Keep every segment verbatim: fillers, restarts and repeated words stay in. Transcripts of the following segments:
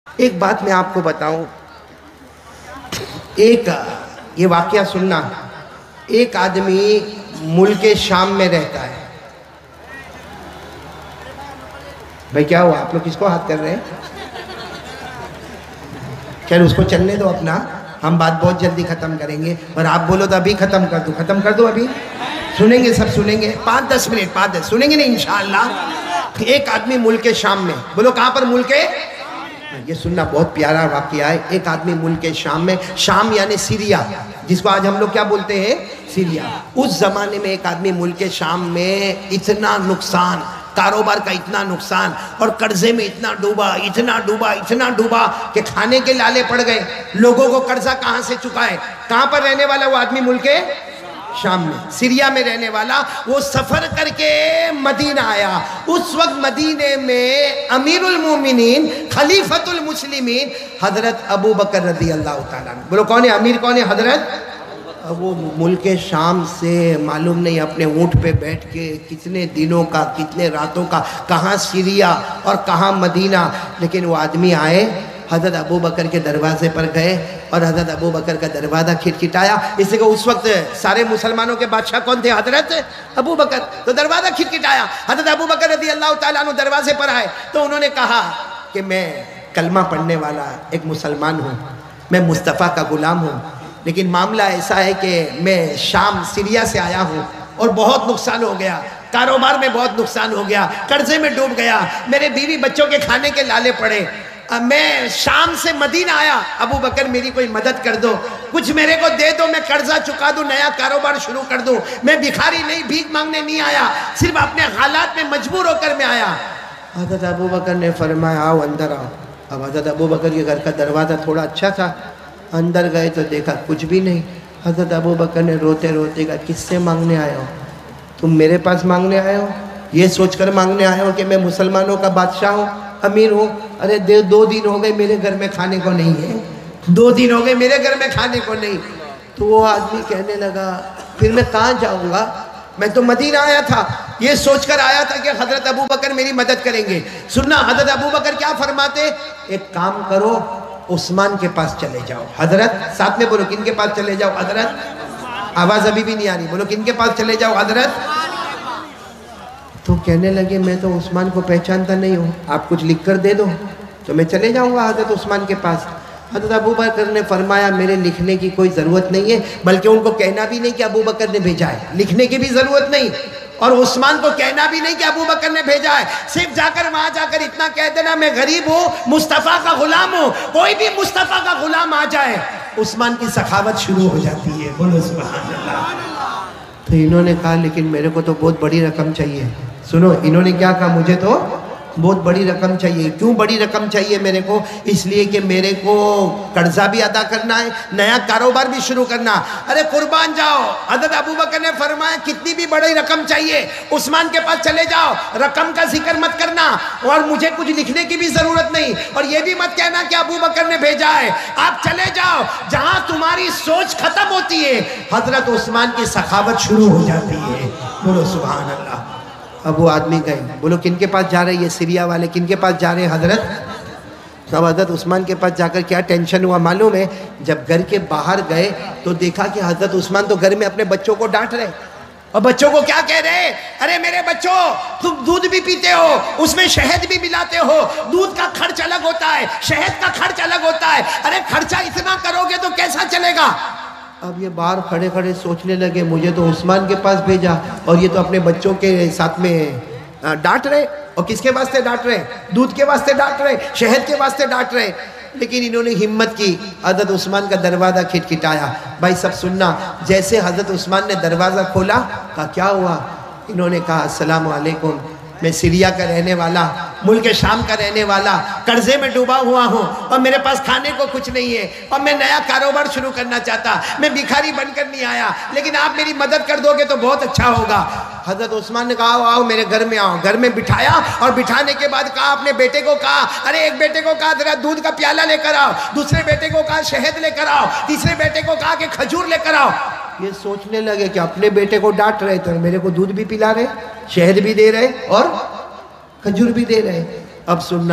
ایک بات میں آپ کو بتاؤں، ایک یہ واقعہ سننا، ایک آدمی ملک شام میں رہتا ہے۔ بھائی کیا ہوا؟ آپ لوگ کس کو ہاتھ کر رہے ہیں؟ خیر اس کو چلنے دو اپنا، ہم بات بہت جلدی ختم کریں گے، اور آپ بولو تو ابھی ختم کر دو، ختم کر دو ابھی، سنیں گے سب سنیں گے، پانچ دس منٹ پانچ دس سنیں گے نا انشاءاللہ۔ ایک آدمی ملک شام میں، بولو کہاں پر ملک ہے؟ یہ سننا بہت پیارا واقعہ ہے۔ ایک آدمی ملک شام میں، شام یعنی سیریا، جس کو آج ہم لوگ کیا بولتے ہیں؟ سیریا۔ اس زمانے میں ایک آدمی ملک شام میں اتنا نقصان، کاروبار کا اتنا نقصان، اور قرضے میں اتنا ڈوبا اتنا ڈوبا اتنا ڈوبا کہ کھانے کے لالے پڑ گئے۔ لوگوں کو قرضہ کہاں سے چکائے؟ کہاں پر رہنے والا وہ آدمی؟ ملک شام میں، سیریا میں رہنے والا۔ وہ سفر کر کے مدینہ آیا۔ اس وقت مدینے میں امیر المومنین خلیفۃ المسلمین حضرت ابو بکر رضی اللہ تعالیٰ عنہ، بولو کون ہے امیر؟ کون ہے؟ حضرت وہ ملک شام سے معلوم نہیں اپنے اونٹ پہ بیٹھ کے کتنے دنوں کا کتنے راتوں کا، کہاں سیریا اور کہاں مدینہ، لیکن وہ آدمی آئے، حضرت ابو بکر کے دروازے پر گئے اور حضرت ابو بکر کا دروازہ کھٹکھٹایا۔ اس لیے کہ اس وقت سارے مسلمانوں کے بادشاہ کون تھے؟ حضرت ابو بکر۔ تو دروازہ کھٹکھٹایا، حضرت ابو بکر رضی اللہ تعالیٰ عنہ دروازے پر آئے تو انہوں نے کہا کہ میں کلمہ پڑھنے والا ایک مسلمان ہوں، میں مصطفیٰ کا غلام ہوں، لیکن معاملہ ایسا ہے کہ میں شام سیریا سے آیا ہوں اور بہت نقصان ہو گیا، کاروبار میں بہت نقصان ہو گیا، قرضے میں ڈوب گیا، میرے بیوی بچوں کے کھانے کے لالے پڑے، میں شام سے مدینہ آیا، ابو بکر میری کوئی مدد کر دو، کچھ میرے کو دے دو، میں قرضہ چکا دوں، نیا کاروبار شروع کر دوں، میں بھکاری نہیں، بھیک مانگنے نہیں آیا، صرف اپنے حالات میں مجبور ہو کر میں آیا۔ حضرت ابو بکر نے فرمایا آؤ اندر آؤ۔ اب حضرت ابو بکر کے گھر کا دروازہ تھوڑا اچھا تھا، اندر گئے تو دیکھا کچھ بھی نہیں۔ حضرت ابو بکر نے روتے روتے کہا کس سے مانگنے آئے ہو؟ تم میرے پاس مانگنے آئے ہو؟ یہ سوچ کر مانگنے آئے ہو کہ میں مسلمانوں کا بادشاہ ہوں، امیر ہوں؟ ارے دو دن ہو گئے میرے گھر میں کھانے کو نہیں ہے، دو دن ہو گئے میرے گھر میں کھانے کو نہیں۔ تو وہ آدمی کہنے لگا پھر میں کہاں جاؤں گا؟ میں تو مدینہ آیا تھا، یہ سوچ کر آیا تھا کہ حضرت ابو بکر میری مدد کریں گے۔ سننا حضرت ابو بکر کیا فرماتے؟ ایک کام کرو، عثمان کے پاس چلے جاؤ۔ حضرت ساتھ میں بولو کن کے پاس چلے جاؤ؟ حضرت آواز ابھی بھی نہیں آ رہی، بولو کن کے پاس چلے جاؤ؟ حضرت۔ تو کہنے لگے میں تو عثمان کو پہچانتا نہیں ہوں، آپ کچھ لکھ کر دے دو تو میں چلے جاؤں گا حضرت عثمان کے پاس۔ حضرت ابو بکر نے فرمایا میرے لکھنے کی کوئی ضرورت نہیں ہے، بلکہ ان کو کہنا بھی نہیں کہ ابو بکر نے بھیجا ہے، لکھنے کی بھی ضرورت نہیں، اور عثمان کو کہنا بھی نہیں کہ ابو بکر نے بھیجا ہے، صرف جا کر وہاں جا کر اتنا کہہ دینا میں غریب ہوں، مصطفیٰ کا غلام ہوں، کوئی بھی مصطفیٰ کا غلام آ جائے، عثمان کی سخاوت شروع ہو جاتی ہے، بولو سبحان اللہ۔ تو انہوں نے کہا لیکن میرے کو تو بہت بڑی رقم چاہیے۔ سنو انہوں نے کیا کہا؟ مجھے تو بہت بڑی رقم چاہیے۔ کیوں بڑی رقم چاہیے میرے کو؟ اس لیے کہ میرے کو قرضہ بھی ادا کرنا ہے، نیا کاروبار بھی شروع کرنا۔ ارے قربان جاؤ، حضرت ابو بکر نے فرمایا کتنی بھی بڑی رقم چاہیے عثمان کے پاس چلے جاؤ، رقم کا ذکر مت کرنا، اور مجھے کچھ لکھنے کی بھی ضرورت نہیں، اور یہ بھی مت کہنا کہ ابو بکر نے بھیجا ہے، آپ چلے جاؤ جہاں تمہاری سوچ ختم ہوتی ہے حضرت عثمان کی سخاوت شروع ہو جاتی ہے، بولو سبحان اللہ۔ اب وہ آدمی گئے، بولو کن کے پاس جا رہے ہیں؟ یہ سیریا والے کن کے پاس جا رہے ہیں؟ حضرت۔ اب حضرت عثمان کے پاس جا کر کیا ٹینشن ہوا معلوم ہے؟ جب گھر کے باہر گئے تو دیکھا کہ حضرت عثمان تو گھر میں اپنے بچوں کو ڈانٹ رہے، اور بچوں کو کیا کہہ رہے؟ ارے میرے بچوں تم دودھ بھی پیتے ہو، اس میں شہد بھی ملاتے ہو، دودھ کا خرچ الگ ہوتا ہے، شہد کا خرچ الگ ہوتا ہے، ارے خرچہ اتنا کرو گے تو کیسا چلے گا؟ اب یہ باہر کھڑے کھڑے سوچنے لگے مجھے تو عثمان کے پاس بھیجا اور یہ تو اپنے بچوں کے ساتھ میں ڈانٹ رہے، اور کس کے واسطے ڈانٹ رہے؟ دودھ کے واسطے ڈانٹ رہے، شہد کے واسطے ڈانٹ رہے۔ لیکن انہوں نے ہمت کی، حضرت عثمان کا دروازہ کھٹکھٹایا۔ بھائی سب سننا، جیسے حضرت عثمان نے دروازہ کھولا کہا کیا ہوا؟ انہوں نے کہا السلام علیکم، میں سیریا کا رہنے والا، ملک شام کا رہنے والا، قرضے میں ڈوبا ہوا ہوں، اور میرے پاس کھانے کو کچھ نہیں ہے، اور میں نیا کاروبار شروع کرنا چاہتا، میں بھکاری بن کر نہیں آیا، لیکن آپ میری مدد کر دو گے تو بہت اچھا ہوگا۔ حضرت عثمان نے کہا آؤ آؤ میرے گھر میں آؤ، گھر میں بٹھایا، اور بٹھانے کے بعد کہا اپنے بیٹے کو کہا ارے ایک بیٹے کو کہا ذرا دودھ کا پیالہ لے کر آؤ، دوسرے بیٹے کو کہا شہد لے کر آؤ، تیسرے بیٹے کو کہا کہ کھجور لے کر آؤ۔ یہ سوچنے لگے کہ اپنے بیٹے کو ڈانٹ رہے تھے، میرے کو دودھ بھی پلا رہے، شہد بھی دے رہے اور کھجور بھی دے رہے۔ اب سننا،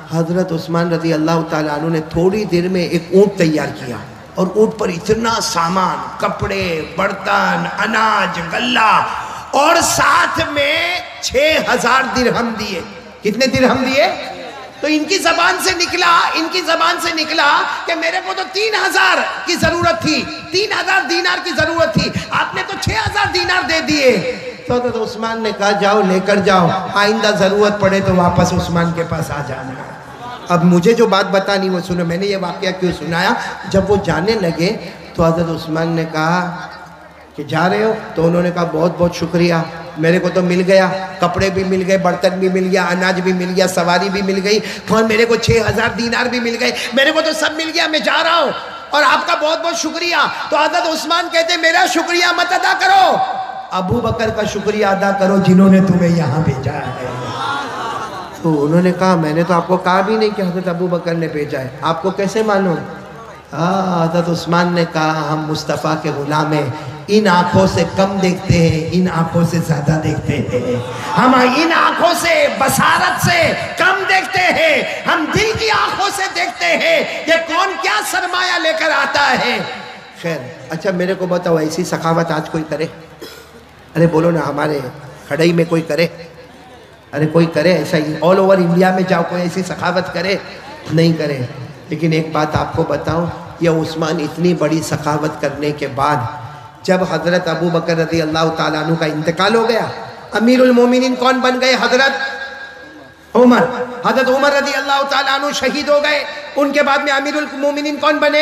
حضرت عثمان رضی اللہ تعالیٰ عنہ نے تھوڑی دیر میں ایک اونٹ تیار کیا اور اونٹ پر اتنا سامان، کپڑے، برتن، اناج، غلہ اور ساتھ میں چھ ہزار درہم دیے۔ کتنے درہم دیے؟ تو ان کی زبان سے نکلا ان کی زبان سے نکلا کہ میرے کو تو تین ہزار کی ضرورت تھی، تین ہزار دینار کی ضرورت تھی، آپ نے تو چھ ہزار دینار دے دیے۔ تو حضرت عثمان نے کہا جاؤ لے کر جاؤ، آئندہ ضرورت پڑے تو واپس عثمان کے پاس آ جانا۔ اب مجھے جو بات بتانی وہ سنو، میں نے یہ واقعہ کیوں سنایا؟ جب وہ جانے لگے تو حضرت عثمان نے کہا کہ جا رہے ہو؟ تو انہوں نے کہا بہت بہت شکریہ، میرے کو تو مل گیا، کپڑے بھی مل گئے، برتن بھی مل گیا، اناج بھی مل گیا، سواری بھی مل گئی، اور میرے کو چھ ہزار دینار بھی مل گئے، میرے کو تو سب مل گیا، میں جا رہا ہوں اور آپ کا بہت بہت شکریہ۔ تو حضرت عثمان کہتے میرا شکریہ مت ادا کرو، ابو بکر کا شکریہ ادا کرو جنہوں نے تمہیں یہاں بھیجا ہے۔ تو انہوں نے کہا میں نے تو آپ کو کہا بھی نہیں کہ حضرت ابو بکر نے بھیجا ہے، آپ کو کیسے معلوم؟ حضرت عثمان نے کہا ہم مصطفیٰ کے غلام ہیں، ان آنکھوں سے کم دیکھتے ہیں، ان آنکھوں سے زیادہ دیکھتے ہیں، ہم ان آنکھوں سے بصارت سے کم دیکھتے ہیں، ہم دل کی آنکھوں سے دیکھتے ہیں، یہ کون کیا سرمایہ لے کر آتا ہے۔ خیر اچھا میرے کو بتاؤ ایسی سخاوت آج کوئی کرے؟ ارے بولو نا، ہمارے کھڑائی میں کوئی کرے؟ ارے کوئی کرے ایسا ہی؟ آل اوور انڈیا میں جاؤ کوئی ایسی سخاوت کرے؟ نہیں کرے۔ لیکن ایک بات آپ کو بتاؤں، یہ عثمان اتنی بڑی سخاوت کرنے کے بعد جب حضرت ابو بکر رضی اللہ تعالیٰ عنہ کا انتقال ہو گیا، امیر المومنین کون بن گئے؟ حضرت عمر۔ حضرت عمر رضی اللہ تعالیٰ عنہ شہید ہو گئے، ان کے بعد میں امیر المومنین کون بنے؟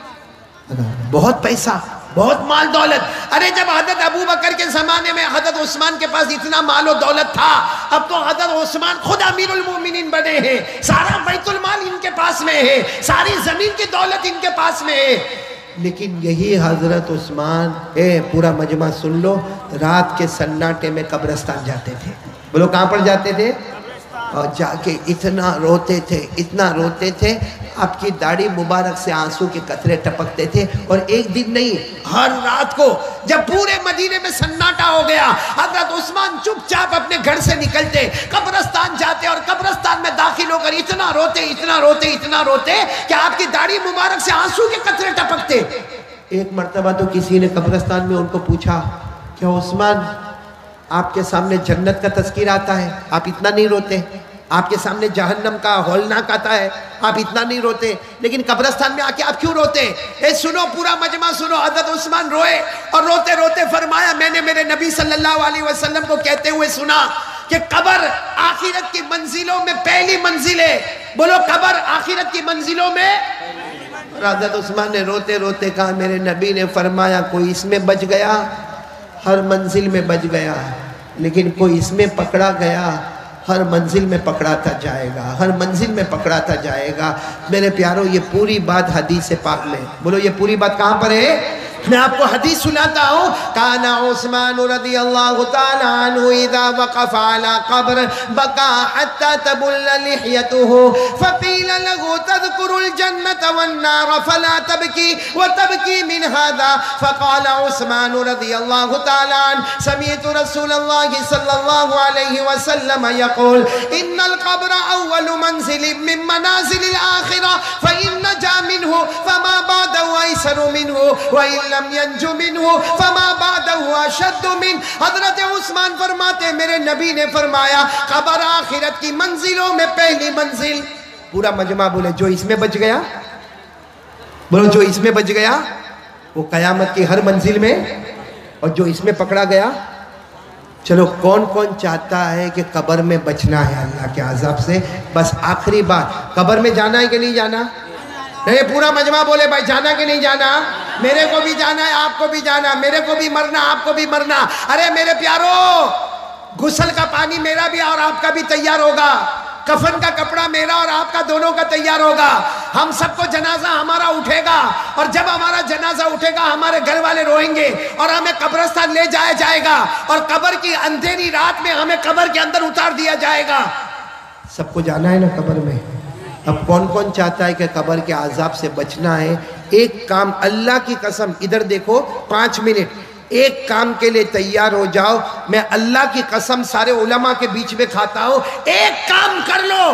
بہت پیسہ، بہت مال دولت۔ ارے جب حضرت ابو بکر کے زمانے میں حضرت عثمان کے پاس اتنا مال و دولت تھا، اب تو حضرت عثمان خود امیر المومنین بنے ہیں، سارا بیت المال ان کے پاس میں ہے، ساری زمین کی دولت ان کے پاس میں ہے۔ لیکن یہی حضرت عثمان، اے پورا مجمع سن لو، رات کے سناٹے میں قبرستان جاتے تھے۔ بولو کہاں پر جاتے تھے؟ اور جا کے اتنا روتے تھے، اتنا روتے تھے، آپ کی داڑھی مبارک سے آنسو کے قطرے ٹپکتے تھے۔ اور ایک دن نہیں، ہر رات کو جب پورے مدینے میں سناٹا ہو گیا، حضرت عثمان چپ چاپ اپنے گھر سے نکلتے، قبرستان جاتے اور قبرستان میں داخل ہو کر اتنا روتے اتنا روتے اتنا روتے کہ آپ کی داڑھی مبارک سے آنسو کے قطرے ٹپکتے۔ ایک مرتبہ تو کسی نے قبرستان میں ان کو پوچھا کہ عثمان آپ کے سامنے جنت کا تذکیر آتا ہے، آپ اتنا نہیں روتے؟ آپ کے سامنے جہنم کا ہولناک آتا ہے، آپ اتنا نہیں روتے، لیکن قبرستان میں آ کے آپ کیوں روتے؟ اے سنو پورا مجمع سنو، حضرت عثمان روئے اور روتے روتے فرمایا میں نے میرے نبی صلی اللہ علیہ وسلم کو کہتے ہوئے سنا کہ قبر آخرت کی منزلوں میں پہلی منزل ہے۔ بولو قبر آخرت کی منزلوں میں۔ حضرت عثمان نے روتے روتے کہا میرے نبی نے فرمایا کوئی اس میں بچ گیا ہر منزل میں بچ گیا، لیکن کوئی اس میں پکڑا گیا ہر منزل میں پکڑاتا جائے گا، ہر منزل میں پکڑاتا جائے گا۔ میرے پیاروں یہ پوری بات حدیث پاک میں، بولو یہ پوری بات کہاں پر ہے؟ میں آپ کو حدیث سناتا ہوں۔ کان عثمان رضی اللہ تعالی عنہ اذا وقف على قبر بكى حتى تبل لحيته فقيل له تذكر الجنة والنار فلا تبكي وتبكي من هذا فقال عثمان رضي الله تعالى عنه سمعت رسول الله صلى الله عليه وسلم يقول ان القبر اول منزل من منازل الآخرة فإن نجا منه فما بعده أيسر منه وإن لم ينجو منه فما بعده اشد من۔ حضرت عثمان فرماتے میرے نبی نے فرمایا قبر آخرت کی منزلوں میں پہلی منزل۔ پورا مجمع بولے جو اس میں بچ گیا، بولو جو اس میں بچ گیا وہ قیامت کی ہر منزل میں، اور جو اس میں پکڑا گیا۔ چلو کون کون چاہتا ہے کہ قبر میں بچنا ہے اللہ کے عذاب سے؟ بس آخری بات، قبر میں جانا ہے کہ نہیں جانا؟ نہیں پورا مجمع بولے بھائی جانا کہ نہیں جانا؟ میرے کو بھی جانا ہے، آپ کو بھی جانا، میرے کو بھی مرنا، آپ کو بھی مرنا۔ ارے میرے پیارو، غسل کا پانی میرا بھی اور آپ کا بھی تیار ہوگا، کفن کا کپڑا میرا اور آپ کا دونوں کا تیار ہوگا، ہم سب کو جنازہ ہمارا اٹھے گا، اور جب ہمارا جنازہ اٹھے گا ہمارے گھر والے روئیں گے اور ہمیں قبرستان لے جایا جائے گا، اور قبر کی اندھیری رات میں ہمیں قبر کے اندر اتار دیا جائے گا۔ سب کو جانا ہے نا قبر میں؟ اب کون کون چاہتا ہے کہ قبر کے عذاب سے بچنا ہے؟ ایک کام اللہ کی قسم، ادھر دیکھو پانچ منٹ، ایک کام کے لیے تیار ہو جاؤ، میں اللہ کی قسم سارے علماء کے بیچ میں کھاتا ہوں، ایک کام کر لو،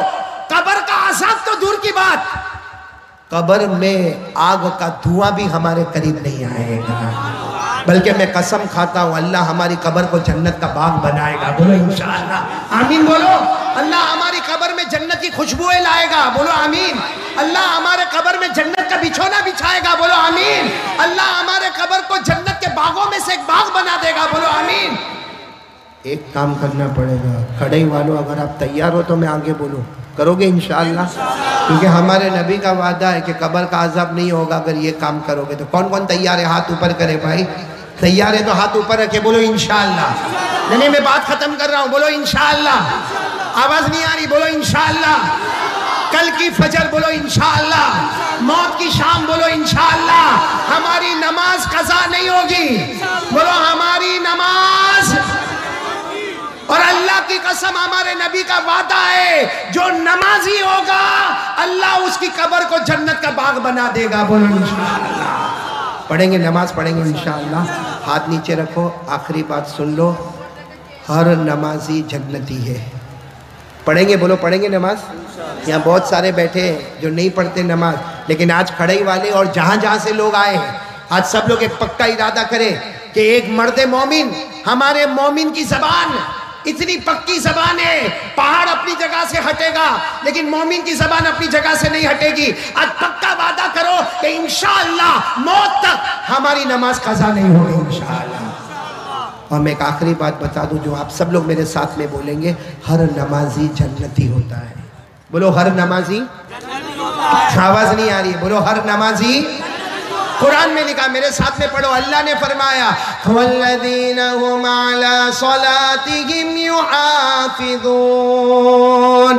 قبر کا عذاب تو دور کی بات، قبر میں آگ کا دھواں بھی ہمارے قریب نہیں آئے گا، بلکہ میں قسم کھاتا ہوں اللہ ہماری قبر کو جنت کا باغ بنائے گا، بولو انشاءاللہ، آمین بولو۔ اللہ ہماری قبر میں جنت کی خوشبوئیں لائے گا، بولو آمین۔ اللہ ہمارے قبر میں جنت کا بچھونا بچھائے گا، بولو آمین۔ اللہ ہمارے قبر کو جنت کے باغوں میں سے ایک باغ بنا دے گا، بولو آمین۔ ایک کام کرنا پڑے گا، کھڑے والوں اگر آپ تیار ہو تو میں آگے بولوں، کرو گے انشاءاللہ؟ کیونکہ ہمارے نبی کا وعدہ ہے کہ قبر کا عذاب نہیں ہوگا اگر یہ کام کرو گے۔ تو کون کون تیار ہے؟ ہاتھ اوپر کرے بھائی، تیار ہے تو ہاتھ اوپر رکھے، بولو انشاءاللہ۔ نہیں میں بات ختم کر رہا ہوں، بولو انشاءاللہ۔ آواز نہیں آ رہی، بولو انشاءاللہ۔ کل کی فجر بولو انشاءاللہ، موت کی شام بولو انشاءاللہ، ہماری نماز قضا نہیں ہوگی، بولو ہماری نماز، اور اللہ کی قسم ہمارے نبی کا وعدہ ہے جو نمازی ہوگا اللہ اس کی قبر کو جنت کا باغ بنا دے گا، بولو انشاءاللہ۔ پڑھیں گے، نماز پڑھیں گے انشاءاللہ۔ ہاتھ نیچے رکھو، آخری بات سن لو، ہر نمازی جنتی ہے۔ پڑھیں گے، بولو پڑھیں گے نماز۔ یہاں بہت سارے بیٹھے ہیں جو نہیں پڑھتے نماز، لیکن آج کھڑائی والے اور جہاں جہاں سے لوگ آئے ہیں، آج سب لوگ ایک پکا ارادہ کریں کہ ایک مرد مومن، ہمارے مومن کی زبان اتنی پکی زبان ہے، پہاڑ اپنی جگہ سے ہٹے گا لیکن مومن کی زبان اپنی جگہ سے نہیں ہٹے گی۔ آج پکا وعدہ کرو کہ انشاءاللہ موت تک ہماری نماز قضا نہیں ہوگی انشاءاللہ۔ اور میں ایک آخری بات بتا دوں جو آپ سب لوگ میرے ساتھ میں بولیں گے، ہر نمازی جنتی ہوتا ہے، بولو ہر نمازی۔ آواز نہیں آ رہی ہے، بولو ہر نمازی۔ قرآن میں لکھا، میرے ساتھ میں پڑھو، اللہ نے فرمایا وَالَّذِينَ هُمْ عَلَى صَلَاتِهِمْ يُحَافِظُونَ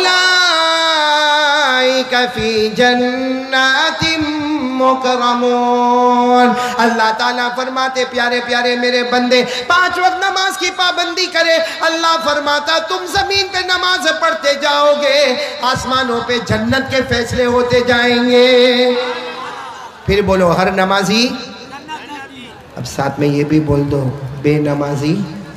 أُولَئِكَ فِي جَنَّاتٍ مُكْرَمُونَ۔ اللہ تعالیٰ فرماتے پیارے پیارے میرے بندے پانچ وقت نماز کی پابندی کرے، اللہ فرماتا تم زمین پہ نماز پڑھتے جاؤ گے، آسمانوں پہ جنت کے فیصلے ہوتے جائیں گے۔ پھر بولو ہر نمازی، اب ساتھ میں یہ بھی بول دو بے نمازی۔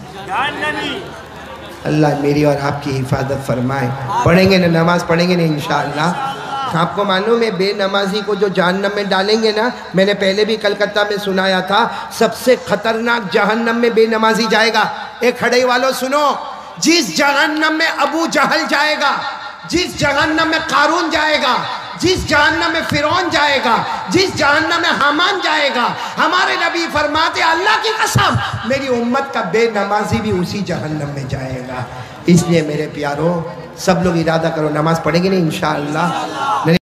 اللہ میری اور آپ کی حفاظت فرمائے۔ پڑھیں گے نا نماز، پڑھیں گے نا انشاءاللہ۔ آپ کو معلوم ہے بے نمازی کو جو جہنم میں ڈالیں گے نا، میں نے پہلے بھی کلکتہ میں سنایا تھا، سب سے خطرناک جہنم میں بے نمازی جائے گا۔ ایک کھڑے والوں سنو، جس جہنم میں ابو جہل جائے گا، جس جہنم میں قارون جائے گا، جس جہنم میں فرعون جائے گا، جس جہنم میں حامان جائے گا، ہمارے نبی فرماتے اللہ کی قسم میری امت کا بے نمازی بھی اسی جہنم میں جائے گا۔ اس لیے میرے پیاروں سب لوگ ارادہ کرو، نماز پڑھیں گے نہیں انشاءاللہ۔